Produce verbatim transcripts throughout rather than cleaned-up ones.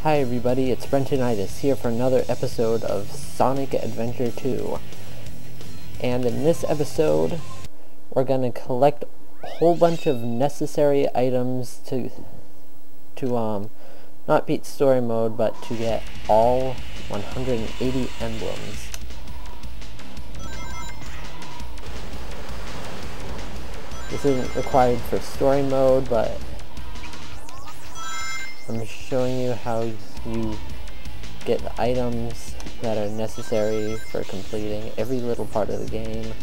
Hi everybody, it's Brentonitis here for another episode of Sonic Adventure two. And in this episode, we're gonna collect a whole bunch of necessary items to, to um, not beat story mode, but to get all one hundred eighty emblems. This isn't required for story mode, but I'm showing you how you get the items that are necessary for completing every little part of the game.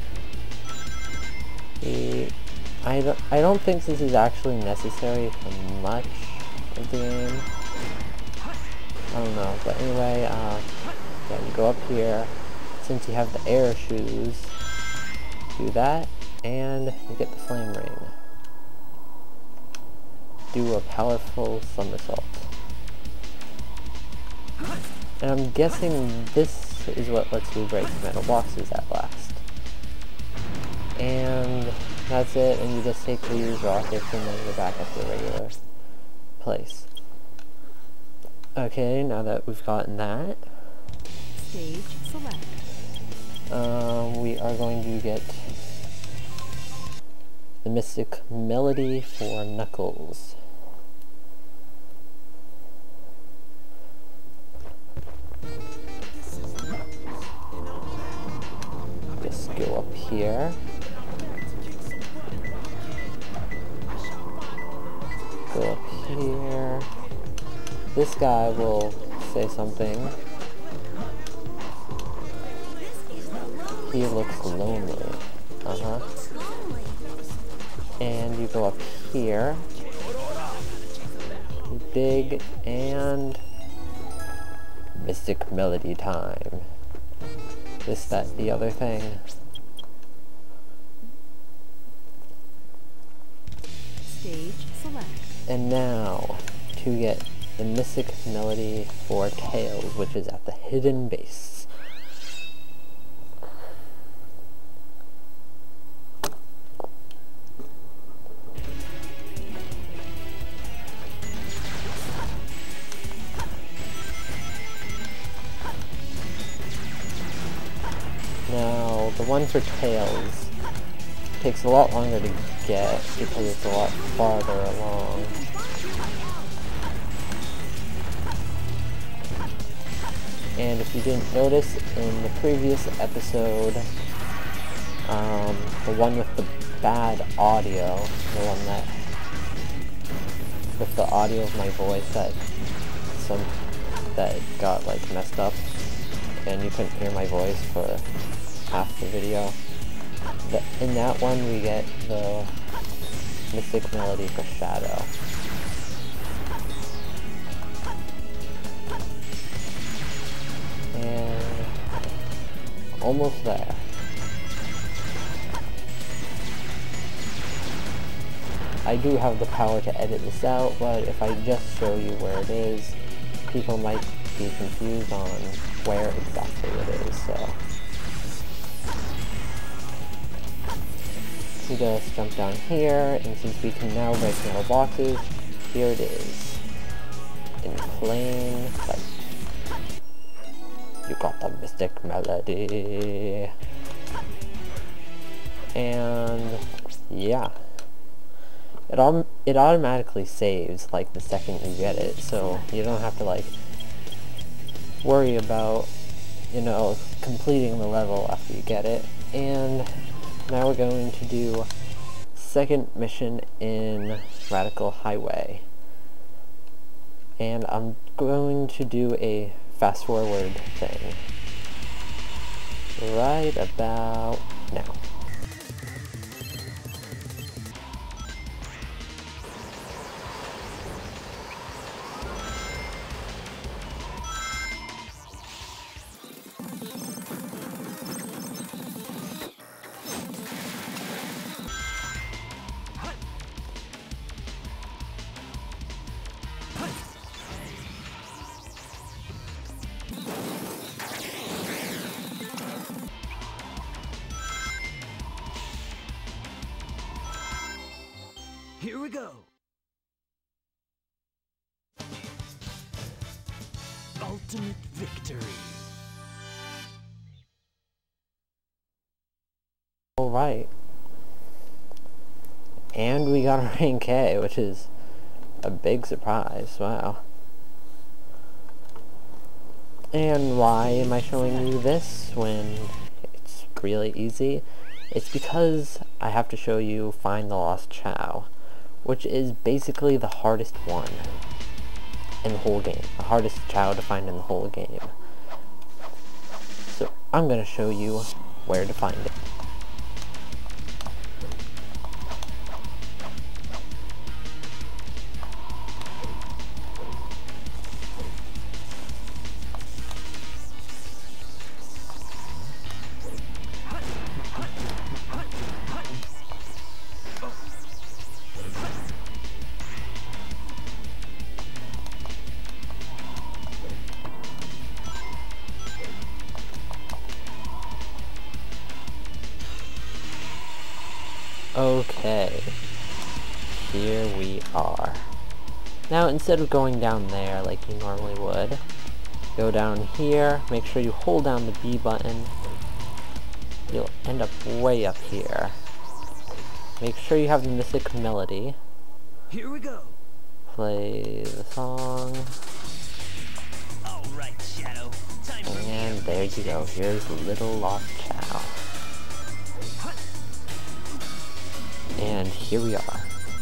The, I, don't, I don't think this is actually necessary for much of the game. I don't know, but anyway, uh, yeah, you go up here. Since you have the air shoes, do that, and you get the flame ring. Do a powerful somersault. And I'm guessing this is what lets you break metal boxes at last. And that's it, and you just take these rockets and then you're back at the regular place. Okay, now that we've gotten that, stage select. Um, we are going to get the Mystic Melody for Knuckles. Just go up here. Go up here. This guy will say something. He looks lonely. Uh-huh. And you go up here. Big and Mystic Melody time. This, that, the other thing. Stage select. And now, to get the Mystic Melody for Tails, which is at the hidden base. Now, the one for Tails takes a lot longer to get because it's a lot farther along. And if you didn't notice, in the previous episode, um, the one with the bad audio, the one that, with the audio of my voice that, some, that got like messed up, and you couldn't hear my voice for half the video. The, in that one we get the Mystic Melody for Shadow. And almost there. I do have the power to edit this out, but if I just show you where it is, people might be confused on where exactly it is, so. We just jump down here, and since we can now break metal boxes, here it is. In plain sight. You got the Mystic Melody. And yeah. It, all, it automatically saves like the second you get it, so you don't have to like worry about, you know, completing the level after you get it. And now we're going to do second mission in Radical Highway. And I'm going to do a fast forward thing right about now. Here we go. ultimate victory. Alright. And we got a rank A, which is a big surprise. Wow. And why am I showing you this when it's really easy? It's because I have to show you Find the Lost Chao, which is basically the hardest one in the whole game. The hardest Chao to find in the whole game. So I'm going to show you where to find it. Okay, here we are. Now instead of going down there like you normally would, go down here, make sure you hold down the B button. You'll end up way up here. Make sure you have the Mystic Melody. Here we go. Play the song. All right, Shadow. Time for me. And there you go, here's Little Lost Chao. And here we are.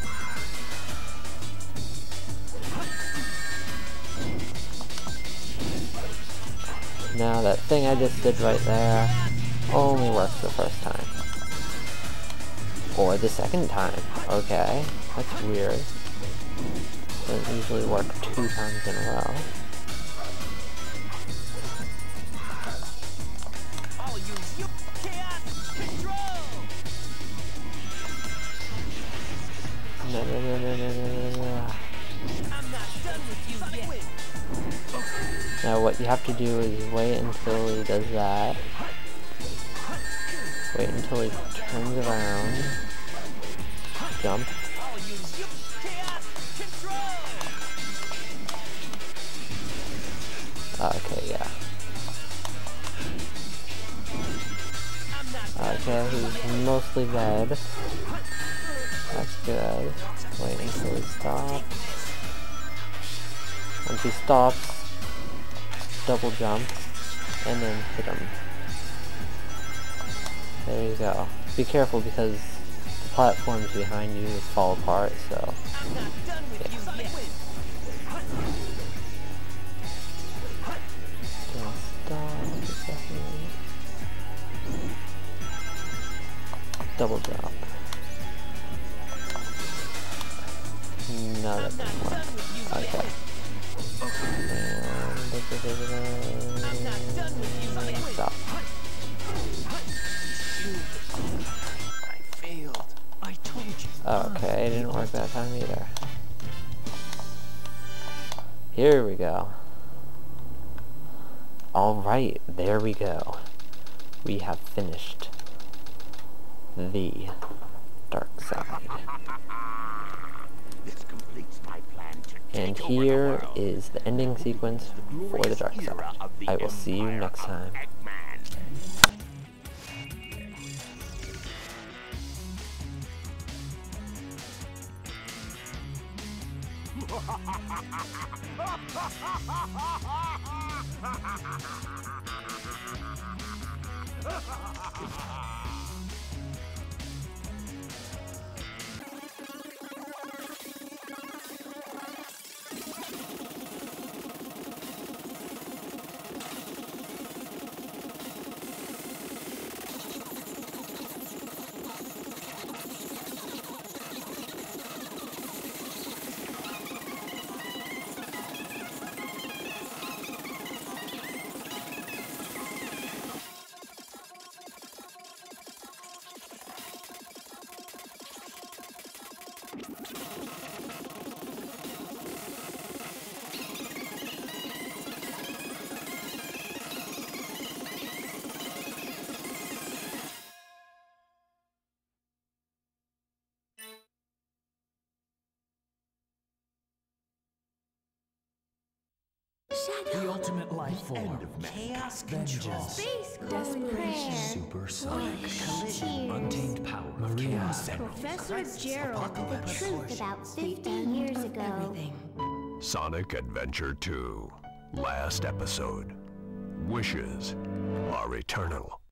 Now that thing I just did right there only works the first time. Or the second time. Okay, that's weird. Doesn't usually work two times in a row. I'll use your chaos control. No, no, no, no, no, no, no, no. I'm not done with you yet. Now what you have to do is wait until he does that. Wait until he turns around. Jump. I'll use your chaos control. Okay, yeah. I'm not done Okay, with you he's mostly dead. That's good. Wait until he stops. Once he stops, double jump, and then hit him. There you go. Be careful because the platforms behind you fall apart, so... I'm not done with you yet. Just stop a second. Double jump. No, that didn't work. Okay. And... stop. I failed. I told you. Okay, it didn't work that time either. Here we go. Alright, there we go. We have finished the dark side. This completes my plan to And take over the here world. is the ending sequence for the dark side. Era of the I will see you Empire next of time. Eggman! The ultimate life form. Chaos Vengeance. control. Space Desperation. Supersonic. Collision. Untamed power of chaos energy. Professor Gerald. The truth about fifty years ago. Sonic Adventure two. Last episode. Wishes are eternal.